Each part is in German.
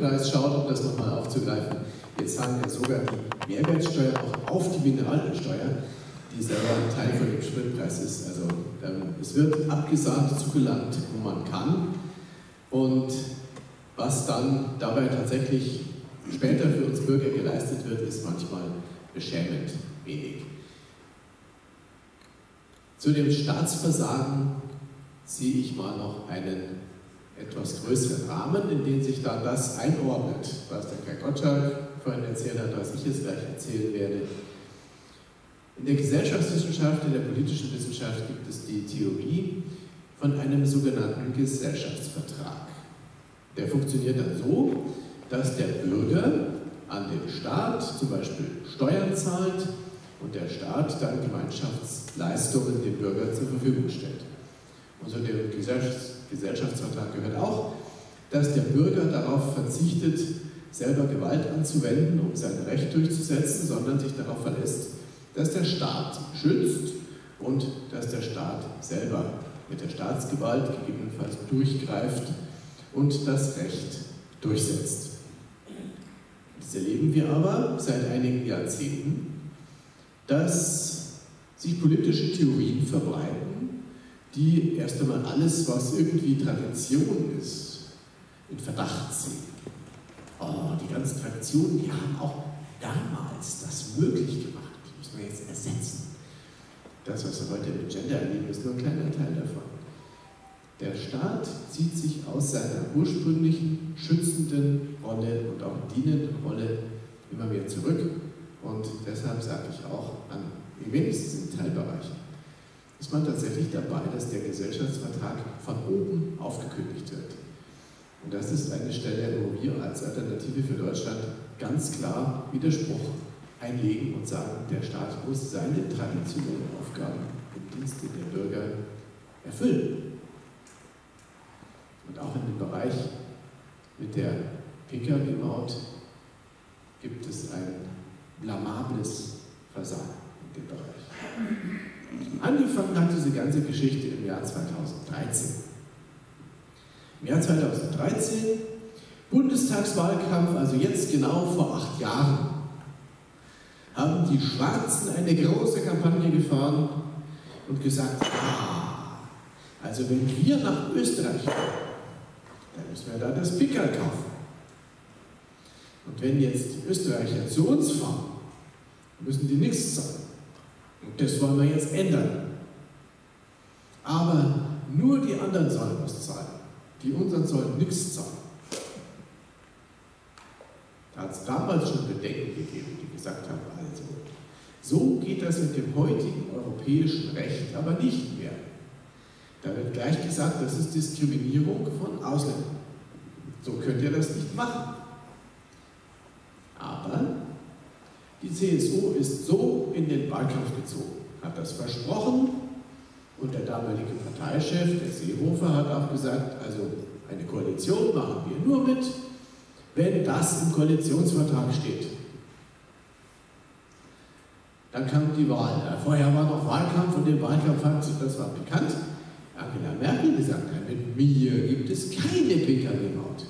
Spritpreis schaut, um das nochmal aufzugreifen, wir zahlen ja sogar die Mehrwertsteuer auch auf die Mineralölsteuer, die selber ein Teil von dem Spritpreis ist. Also es wird abgesahnt zugelangt, wo man kann. Und was dann dabei tatsächlich später für uns Bürger geleistet wird, ist manchmal beschämend wenig. Zu dem Staatsversagen sehe ich mal noch einen etwas größeren Rahmen, in den sich dann das einordnet, was der Kai Gottschalk vorhin erzählt hat, was ich jetzt gleich erzählen werde. In der Gesellschaftswissenschaft, in der politischen Wissenschaft gibt es die Theorie von einem sogenannten Gesellschaftsvertrag. Der funktioniert dann so, dass der Bürger an den Staat zum Beispiel Steuern zahlt und der Staat dann Gemeinschaftsleistungen dem Bürger zur Verfügung stellt. Und zu dem Gesellschaftsvertrag gehört auch, dass der Bürger darauf verzichtet, selber Gewalt anzuwenden, um sein Recht durchzusetzen, sondern sich darauf verlässt, dass der Staat schützt und dass der Staat selber mit der Staatsgewalt gegebenenfalls durchgreift und das Recht durchsetzt. Das erleben wir aber seit einigen Jahrzehnten, dass sich politische Theorien verbreiten, die erst einmal alles, was irgendwie Tradition ist, in Verdacht ziehen. Oh, die ganzen Traditionen, die haben auch damals das möglich gemacht. Das müssen wir jetzt ersetzen. Das, was wir heute mit Gender erleben, ist nur ein kleiner Teil davon. Der Staat zieht sich aus seiner ursprünglichen schützenden Rolle und auch dienenden Rolle immer mehr zurück. Und deshalb sage ich auch, wenigstens in Teilbereichen, ist man tatsächlich dabei, dass der Gesellschaftsvertrag von oben aufgekündigt wird. Und das ist eine Stelle, wo wir als Alternative für Deutschland ganz klar Widerspruch einlegen und sagen, der Staat muss seine traditionellen Aufgaben im Dienste der Bürger erfüllen. Und auch in dem Bereich mit der Pkw-Maut gibt es ein blamables Versagen in dem Bereich. Angefangen hat diese ganze Geschichte im Jahr 2013. Im Jahr 2013, Bundestagswahlkampf, also jetzt genau vor 8 Jahren, haben die Schwarzen eine große Kampagne gefahren und gesagt, also wenn wir nach Österreich gehen, dann müssen wir da das Pickerl kaufen. Und wenn jetzt die Österreicher zu uns fahren, müssen die nichts zahlen. Und das wollen wir jetzt ändern. Aber nur die anderen sollen was zahlen. Die unseren sollen nichts zahlen. Da hat es damals schon Bedenken gegeben, die gesagt haben, also, so geht das mit dem heutigen europäischen Recht aber nicht mehr. Da wird gleich gesagt, das ist Diskriminierung von Ausländern. So könnt ihr das nicht machen. Aber die CSU ist so in den Wahlkampf gezogen, hat das versprochen und der damalige Parteichef, der Seehofer, hat auch gesagt, also eine Koalition machen wir nur mit, wenn das im Koalitionsvertrag steht. Dann kam die Wahl. Vorher war noch Wahlkampf und den Wahlkampf, das war bekannt, Angela Merkel gesagt hat, mit mir gibt es keine Pkw-Maut.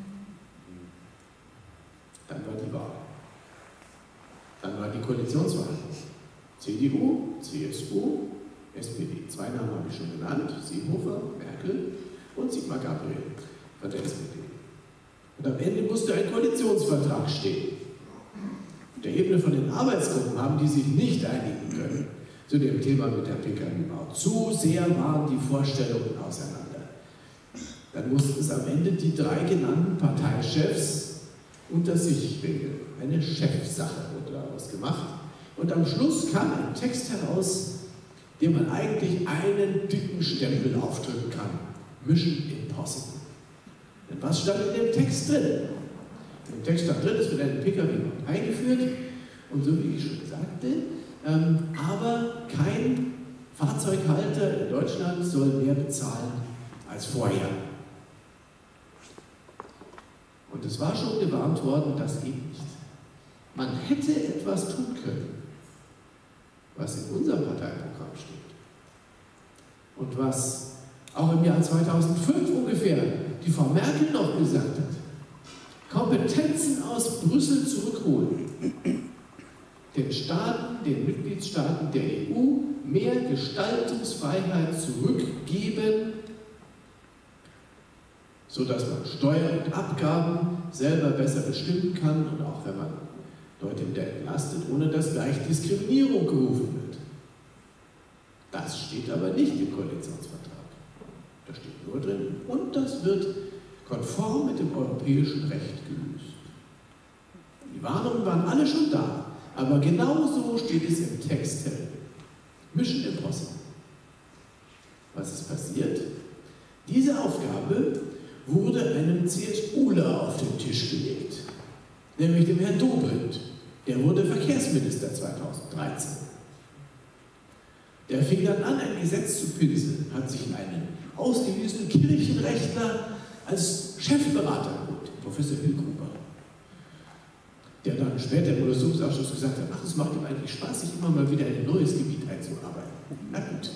Dann war die Wahl. Dann war die Koalitionswahl. CDU, CSU, SPD. 2 Namen habe ich schon genannt, Seehofer, Merkel und Sigmar Gabriel von der SPD. Und am Ende musste ein Koalitionsvertrag stehen. Auf der Ebene von den Arbeitsgruppen haben die sich nicht einigen können zu dem Thema mit der Pkw-Maut. Zu sehr waren die Vorstellungen auseinander. Dann mussten es am Ende die 3 genannten Parteichefs unter sich regeln. Eine Chefsache wurde daraus gemacht. Und am Schluss kam ein Text heraus, dem man eigentlich einen dicken Stempel aufdrücken kann. Mission Impossible. Denn was stand in dem Text drin? Im Text stand drin, es wird eine Pkw-Maut eingeführt. Und so wie ich schon sagte, aber kein Fahrzeughalter in Deutschland soll mehr bezahlen als vorher. Und es war schon gewarnt worden, das geht nicht. Man hätte etwas tun können, was in unserem Parteiprogramm steht. Und was auch im Jahr 2005 ungefähr die Frau Merkel noch gesagt hat. Komm, Kompetenzen aus Brüssel zurückholen, den Staaten, den Mitgliedstaaten der EU mehr Gestaltungsfreiheit zurückgeben, sodass man Steuern und Abgaben selber besser bestimmen kann und auch wenn man Leute wieder entlastet, ohne dass gleich Diskriminierung gerufen wird. Das steht aber nicht im Koalitionsvertrag. Da steht nur drin, und das wird konform mit dem europäischen Recht gelöst. Die Warnungen waren alle schon da, aber genau so steht es im Text drin. Mission Impossible. Was ist passiert? Diese Aufgabe wurde einem CSUler auf den Tisch gelegt, nämlich dem Herrn Dobrindt. Der wurde Verkehrsminister 2013. Der fing dann an, ein Gesetz zu pinseln, hat sich einen ausgewiesenen Kirchenrechtler als Chefberater geholt, Professor Hillgruber, der dann später im Untersuchungsausschuss gesagt hat, ach, es macht ihm eigentlich Spaß, sich immer mal wieder in ein neues Gebiet einzuarbeiten. Na gut.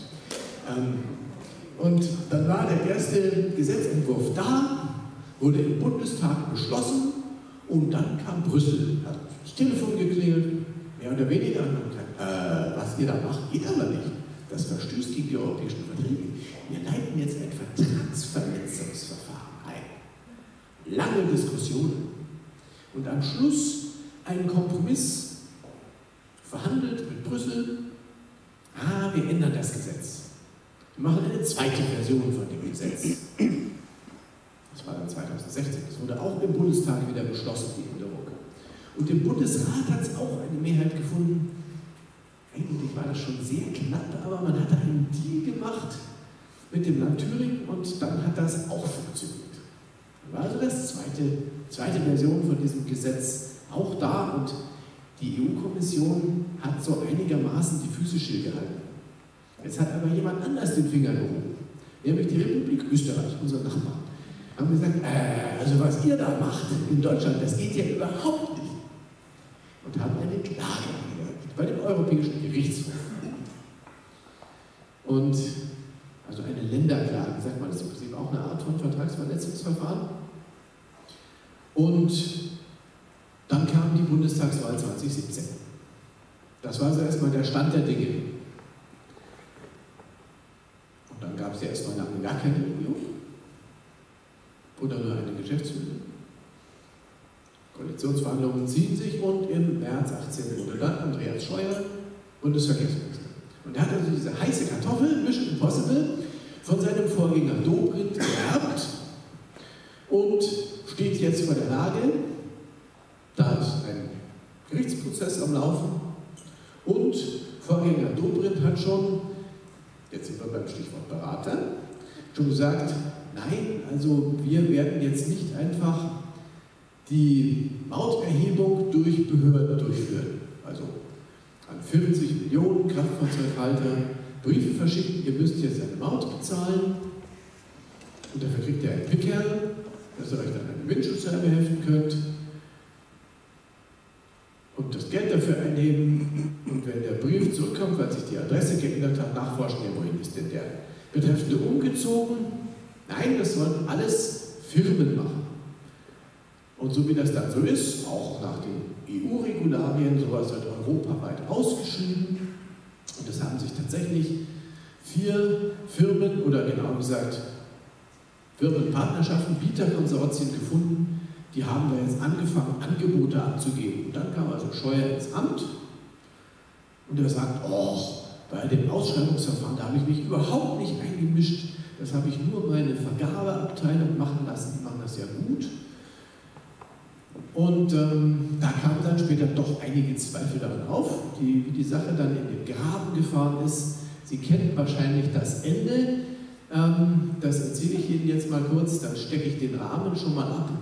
Und dann war der erste Gesetzentwurf da, wurde im Bundestag beschlossen und dann kam Brüssel, hat das Telefon geklingelt, mehr oder weniger, und hat gesagt, was ihr da macht, geht aber nicht. Das verstößt gegen die europäischen Verträge. Wir leiten jetzt ein Vertragsverletzungsverfahren ein. Lange Diskussionen. Und am Schluss einen Kompromiss verhandelt mit Brüssel. Wir ändern das Gesetz. Wir machen eine zweite Version von dem Gesetz. Das war dann 2016. Das wurde auch im Bundestag wieder beschlossen, die Änderung. Und im Bundesrat hat es auch eine Mehrheit gefunden. Eigentlich war das schon sehr knapp, aber man hat einen Deal gemacht mit dem Land Thüringen und dann hat das auch funktioniert. Dann war also das zweite Version von diesem Gesetz auch da und die EU-Kommission hat so einigermaßen die Füße stillgehalten. Jetzt hat aber jemand anders den Finger gehoben, nämlich die Republik Österreich, unser Nachbar. Haben gesagt, also was ihr da macht in Deutschland, das geht ja überhaupt nicht. Und haben eine Klage angemeldet bei dem Europäischen Gerichtshof. Und also eine Länderklage, sagt man, das ist im Prinzip auch eine Art von Vertragsverletzungsverfahren. Und dann kam die Bundestagswahl 2017. Das war also erstmal der Stand der Dinge. Und dann gab es ja erstmal lange gar keine Regierung. Oder nur eine Geschäftsführung. Koalitionsverhandlungen ziehen sich und im März 18 wurde dann Andreas Scheuer Bundesverkehrsminister. Und er hat also diese heiße Kartoffel, Mission Impossible, von seinem Vorgänger Dobrindt geerbt und steht jetzt vor der Lage, da ist ein Gerichtsprozess am Laufen und Vorgänger Dobrindt hat schon, jetzt sind wir beim Stichwort Berater, schon gesagt, nein, also wir werden jetzt nicht einfach die Mauterhebung durch Behörden durchführen. Also an 40 Millionen Kraftfahrzeughalter Briefe verschicken, ihr müsst jetzt eine Maut bezahlen und dafür kriegt ihr einen Pickerl, dass ihr euch dann eine Windschutzscheibe heften könnt und das Geld dafür einnehmen und wenn der Brief zurückkommt, weil sich die Adresse geändert hat, nachforschen, ja, wohin ist denn der Betreffende umgezogen? Nein, das sollen alles Firmen machen. Und so wie das dann so ist, auch nach den EU-Regularien, sowas wird europaweit ausgeschrieben. Und es haben sich tatsächlich 4 Firmen oder genau gesagt Firmenpartnerschaften, Bieterkonsortien gefunden, die haben da jetzt angefangen, Angebote abzugeben. Und dann kam also Scheuer ins Amt und er sagt, bei dem Ausschreibungsverfahren, da habe ich mich überhaupt nicht eingemischt. Das habe ich nur meine Vergabeabteilung machen lassen, die machen das ja gut. Und da kamen dann später doch einige Zweifel daran auf, wie die Sache dann in den Graben gefahren ist. Sie kennen wahrscheinlich das Ende, das erzähle ich Ihnen jetzt mal kurz, dann stecke ich den Rahmen schon mal ab.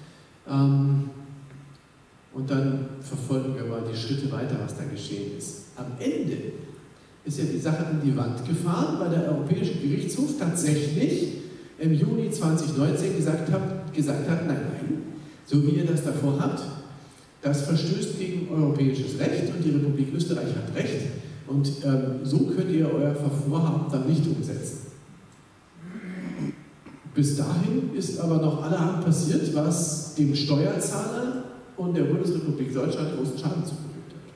Und dann verfolgen wir mal die Schritte weiter, was da geschehen ist. Am Ende ist ja die Sache an die Wand gefahren, weil der Europäische Gerichtshof tatsächlich im Juni 2019 gesagt hat, nein, so wie ihr das davor habt, das verstößt gegen europäisches Recht und die Republik Österreich hat Recht und so könnt ihr euer Vorhaben dann nicht umsetzen. Bis dahin ist aber noch allerhand passiert, was dem Steuerzahler und der Bundesrepublik Deutschland großen Schaden zugefügt hat.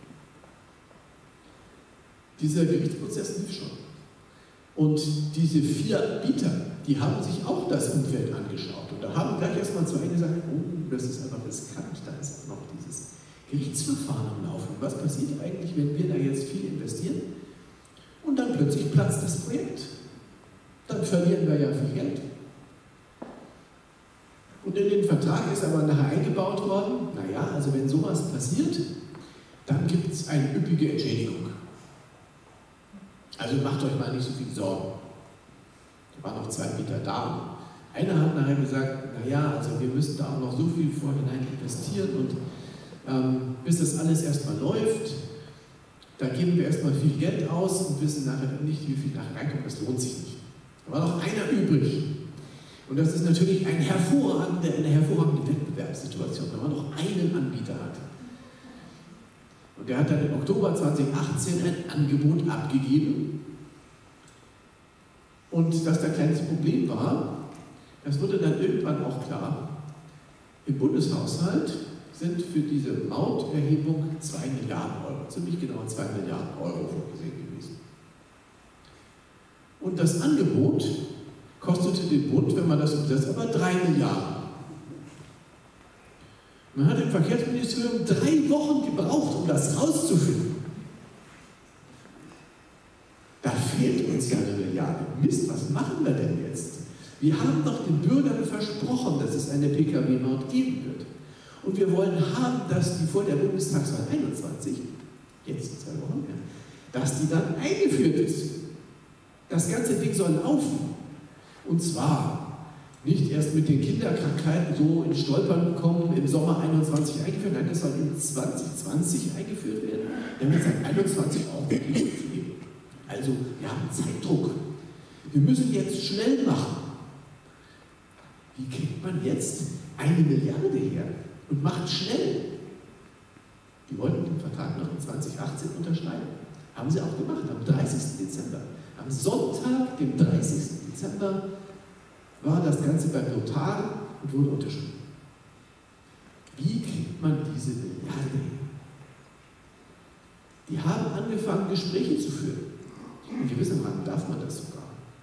Dieser Gerichtsprozess lief schon. Und diese 4 Bieter, die haben sich auch das Umfeld angeschaut. Und da haben gleich erstmal 2 gesagt, oh, das ist einfach riskant, da ist auch noch dieses Gerichtsverfahren am Laufen. Was passiert eigentlich, wenn wir da jetzt viel investieren? Und dann plötzlich platzt das Projekt. Dann verlieren wir ja viel Geld. Und in den Vertrag ist aber nachher eingebaut worden, naja, also wenn sowas passiert, dann gibt es eine üppige Entschädigung. Also macht euch mal nicht so viel Sorgen. Da waren noch 2 Bieter da. Einer hat nachher gesagt, naja, also wir müssen da auch noch so viel vorhinein investieren und bis das alles erstmal läuft, da geben wir erstmal viel Geld aus und wissen nachher nicht, wie viel nachher reinkommt, das lohnt sich nicht. Da war noch einer übrig. Und das ist natürlich eine hervorragende Wettbewerbssituation, wenn man noch einen Anbieter hat. Und der hat dann im Oktober 2018 ein Angebot abgegeben. Und dass da kleines Problem war, das wurde dann irgendwann auch klar. Im Bundeshaushalt sind für diese Mauterhebung 2 Milliarden Euro, ziemlich genau 2 Milliarden Euro vorgesehen gewesen. Und das Angebot kostete den Bund, wenn man das umsetzt, aber 3 Milliarden. Man hat im Verkehrsministerium 3 Wochen gebraucht, um das rauszufinden. Da fehlt uns ja eine Milliarde. Mist, was machen wir denn jetzt? Wir haben doch den Bürgern versprochen, dass es eine Pkw-Maut geben wird. Und wir wollen haben, dass die vor der Bundestagswahl 21, jetzt in 2 Wochen, dass die dann eingeführt ist. Das ganze Ding soll laufen. Und zwar nicht erst mit den Kinderkrankheiten so in Stolpern kommen, im Sommer 21 eingeführt, nein, das soll in 2020 eingeführt werden, damit es seit 21 auch wirklich funktioniert. Also, wir haben Zeitdruck. Wir müssen jetzt schnell machen. Wie kriegt man jetzt 1 Milliarde her und macht schnell? Die wollten den Vertrag noch in 2018 unterschreiben. Haben sie auch gemacht, am 30. Dezember. Am Sonntag, dem 30. Dezember, war das Ganze beim Notar und wurde unterschrieben. Wie kriegt man diese Milliarde hin? Die haben angefangen, Gespräche zu führen. In gewissermaßen darf man das sogar.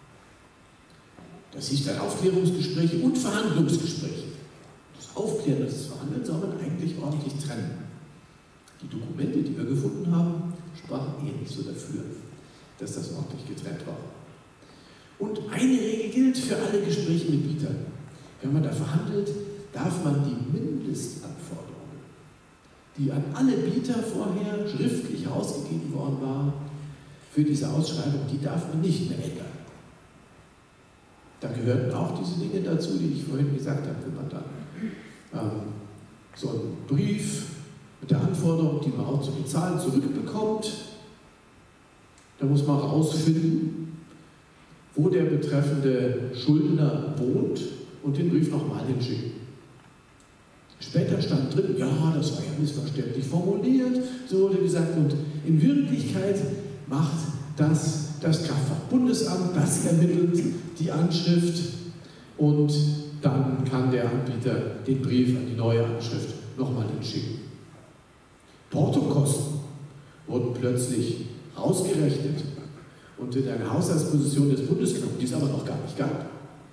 Das hieß dann Aufklärungsgespräche und Verhandlungsgespräche. Das Aufklären und das Verhandeln soll man eigentlich ordentlich trennen. Die Dokumente, die wir gefunden haben, sprachen eher nicht so dafür, dass das ordentlich getrennt war. Und eine Regel gilt für alle Gespräche mit Bietern. Wenn man da verhandelt, darf man die Mindestanforderungen, die an alle Bieter vorher schriftlich ausgegeben worden waren, für diese Ausschreibung, die darf man nicht mehr ändern. Da gehörten auch diese Dinge dazu, die ich vorhin gesagt habe, wenn man dann so einen Brief mit der Anforderung, die Maut zu bezahlen, zurückbekommt, da muss man herausfinden, wo der betreffende Schuldner wohnt und den Brief nochmal hinschicken. Später stand drin, ja, das war ja missverständlich formuliert, so wurde gesagt, und in Wirklichkeit macht das Kraftfahrtbundesamt, das ermittelt die Anschrift und dann kann der Anbieter den Brief an die neue Anschrift nochmal hinschicken. Portokosten wurden plötzlich ausgerechnet und in einer Haushaltsposition des Bundes genommen, die es aber noch gar nicht gab.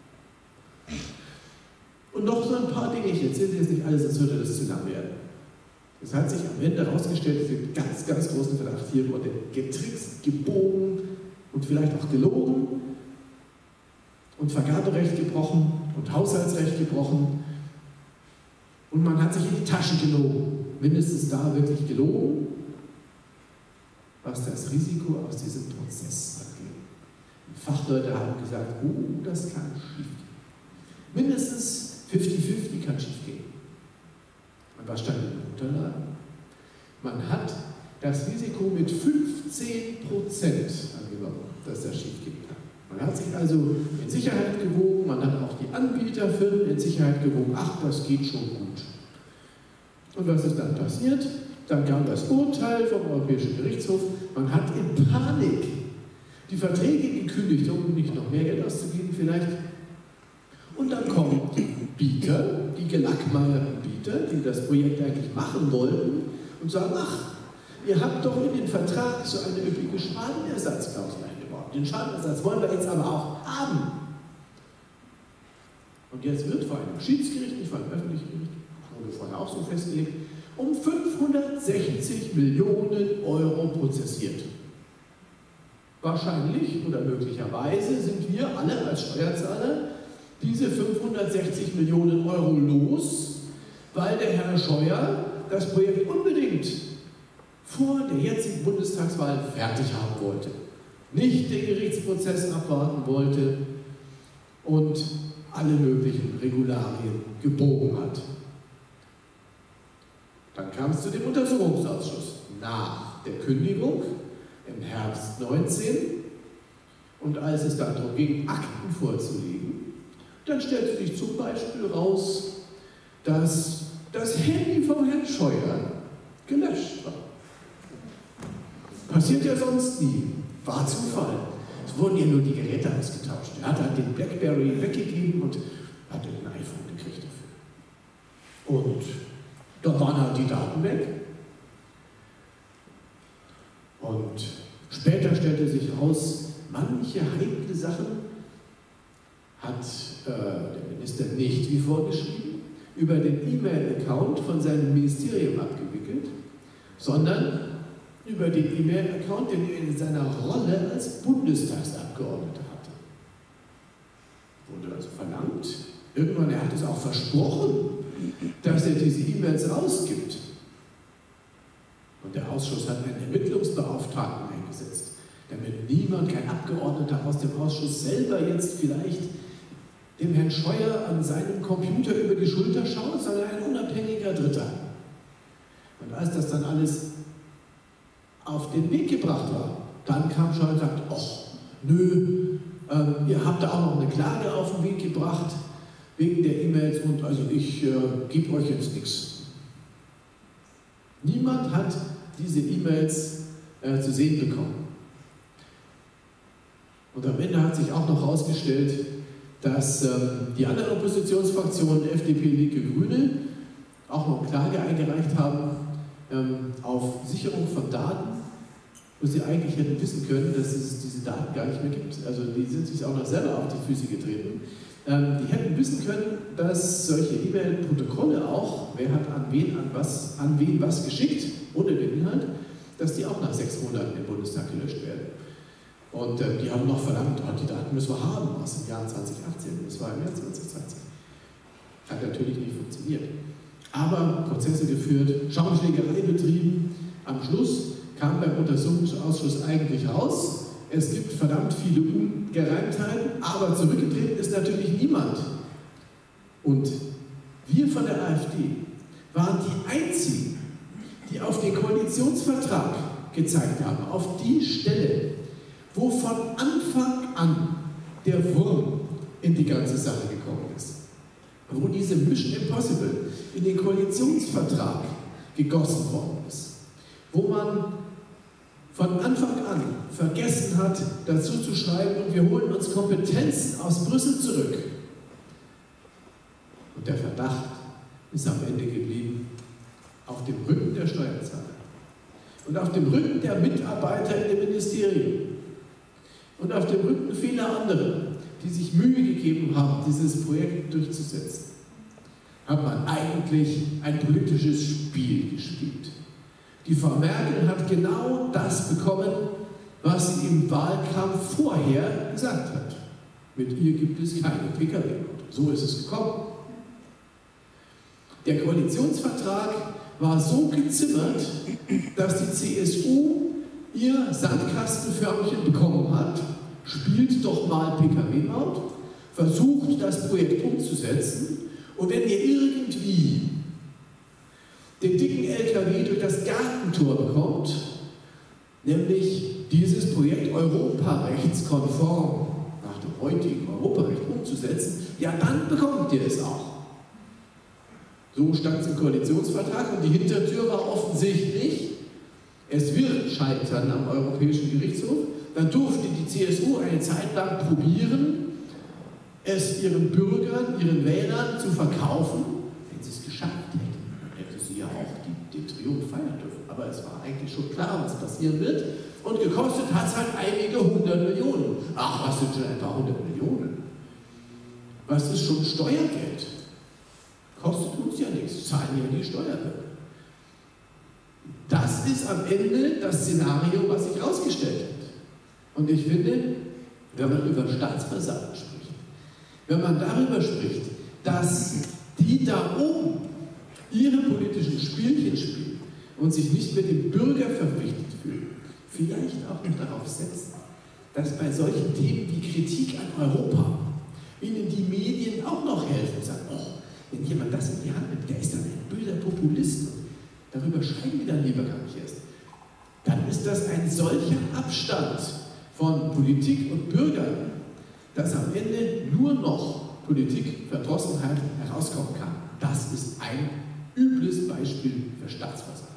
Und noch so ein paar Dinge, ich erzähle jetzt nicht alles, sonst würde das zu lang werden. Es hat sich am Ende herausgestellt, den ganz, ganz großen Verdacht, hier wurde getrickst, gebogen und vielleicht auch gelogen und Vergaberecht gebrochen und Haushaltsrecht gebrochen und man hat sich in die Taschen gelogen, mindestens da wirklich gelogen, was das Risiko aus diesem Prozess angeht. Fachleute haben gesagt, oh, das kann schief gehen. Mindestens 50-50 kann schief gehen. Und was stand in den Unterlagen? Man hat das Risiko mit 15% angenommen, dass das schief gehen kann. Man hat sich also in Sicherheit gewogen, man hat auch die Anbieterfirmen in Sicherheit gewogen, ach, das geht schon gut. Und was ist dann passiert? Dann kam das Urteil vom Europäischen Gerichtshof, man hat in Panik die Verträge gekündigt, um nicht noch mehr Geld auszugeben vielleicht. einige Lackmeieranbieter, die das Projekt eigentlich machen wollten, und sagen, ach, ihr habt doch in den Vertrag so eine üppige Schadenersatzklausel eingebaut. Den Schadenersatz wollen wir jetzt aber auch haben. Und jetzt wird vor einem Schiedsgericht, nicht vor einem öffentlichen Gericht, wurde vorher auch so festgelegt, um 560 Millionen Euro prozessiert. Wahrscheinlich oder möglicherweise sind wir alle als Steuerzahler diese 560 Millionen Euro los, weil der Herr Scheuer das Projekt unbedingt vor der jetzigen Bundestagswahl fertig haben wollte, nicht den Gerichtsprozess abwarten wollte und alle möglichen Regularien gebogen hat. Dann kam es zu dem Untersuchungsausschuss nach der Kündigung im Herbst 19 und als es dann darum ging, Akten vorzulegen, dann stellte sich zum Beispiel raus, dass das Handy vom Herrn Scheuer gelöscht war. Passiert ja sonst nie, war Zufall. Es wurden ja nur die Geräte ausgetauscht. Er hat halt den BlackBerry weggegeben und hat ein iPhone gekriegt dafür. Und da waren halt die Daten weg. Und später stellte sich heraus, manche heikle Sachen hat der Minister nicht wie vorgeschrieben über den E-Mail-Account von seinem Ministerium abgewickelt, sondern über den E-Mail-Account, den er in seiner Rolle als Bundestagsabgeordneter hatte. Wurde also verlangt, irgendwann, er hat es auch versprochen, dass er diese E-Mails rausgibt. Und der Ausschuss hat einen Ermittlungsbeauftragten eingesetzt, damit niemand, kein Abgeordneter aus dem Ausschuss selber jetzt vielleicht dem Herrn Scheuer an seinem Computer über die Schulter schaut, sondern ein unabhängiger Dritter. Und als das dann alles auf den Weg gebracht war, dann kam Scheuer und sagte, ach, nö, ihr habt da auch noch eine Klage auf den Weg gebracht, wegen der E-Mails und also ich gebe euch jetzt nichts. Niemand hat diese E-Mails zu sehen bekommen. Und am Ende hat sich auch noch herausgestellt, dass die anderen Oppositionsfraktionen, FDP, Linke, Grüne, auch noch Klage eingereicht haben auf Sicherung von Daten, wo sie eigentlich hätten wissen können, dass es diese Daten gar nicht mehr gibt. Also die sind sich auch noch selber auf die Füße getreten. Die hätten wissen können, dass solche E-Mail-Protokolle auch, wer hat an wen was geschickt, ohne den Inhalt, dass die auch nach 6 Monaten im Bundestag gelöscht werden. Und die haben noch verlangt, oh, die Daten müssen wir haben aus dem Jahr 2018, das war im Jahr 2020. Hat natürlich nicht funktioniert. Aber Prozesse geführt, Schaumschlägerei betrieben. Am Schluss kam beim Untersuchungsausschuss eigentlich raus, es gibt verdammt viele Ungereimtheiten, aber zurückgetreten ist natürlich niemand. Und wir von der AfD waren die Einzigen, die auf den Koalitionsvertrag gezeigt haben, auf die Stelle, wo von Anfang an der Wurm in die ganze Sache gekommen ist. Wo diese Mission Impossible in den Koalitionsvertrag gegossen worden ist. Wo man von Anfang an vergessen hat, dazu zu schreiben, und wir holen uns Kompetenzen aus Brüssel zurück. Und der Verdacht ist am Ende geblieben auf dem Rücken der Steuerzahler und auf dem Rücken der Mitarbeiter in den Ministerien und auf dem Rücken vieler anderer, die sich Mühe gegeben haben, dieses Projekt durchzusetzen, hat man eigentlich ein politisches Spiel gespielt. Die Frau Merkel hat genau das bekommen, was sie im Wahlkampf vorher gesagt hat. Mit ihr gibt es keine Pkw. So ist es gekommen. Der Koalitionsvertrag war so gezimmert, dass die CSU ihr Sandkastenförmchen bekommen hat. Spielt doch mal Pkw-Maut, versucht das Projekt umzusetzen und wenn ihr irgendwie den dicken LKW durch das Gartentor bekommt, nämlich dieses Projekt europarechtskonform nach dem heutigen Europarecht umzusetzen, ja dann bekommt ihr es auch. So stand es im Koalitionsvertrag und die Hintertür war offensichtlich, es wird scheitern am Europäischen Gerichtshof. Dann durfte die CSU eine Zeit lang probieren, es ihren Bürgern, ihren Wählern zu verkaufen, geschafft hätten, dann hätte sie ja auch den Triumph feiern dürfen. Aber es war eigentlich schon klar, was passieren wird. Und gekostet hat es halt einige 100 Millionen. Ach, was sind schon etwa 100 Millionen? Was ist schon Steuergeld? Kostet uns ja nichts, zahlen ja die Steuerbürger. Das ist am Ende das Szenario, was sich herausgestellt hat. Und ich finde, wenn man über Staatsversagen spricht, wenn man darüber spricht, dass die da oben ihre politischen Spielchen spielen und sich nicht mit dem Bürger verpflichtet fühlen, vielleicht auch noch darauf setzen, dass bei solchen Themen wie Kritik an Europa ihnen die Medien auch noch helfen und sagen, oh, wenn jemand das in die Hand nimmt, der ist dann ein böser Populist. Darüber schreiben wir dann lieber gar nicht erst. Dann ist das ein solcher Abstand von Politik und Bürgern, dass am Ende nur noch Politikverdrossenheit herauskommen kann. Das ist ein übles Beispiel für Staatsversagen.